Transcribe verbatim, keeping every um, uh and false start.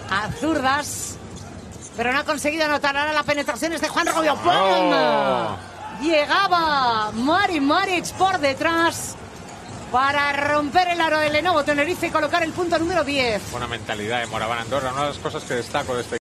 a zurdas, pero no ha conseguido anotar. Ahora la penetración es de Juan Rubio. ¡Pum! Oh. Llegaba Mari Maric por detrás para romper el aro del Lenovo Tenerife y colocar el punto número diez. Buena mentalidad de Moraván Andorra. Una de las cosas que destaco de este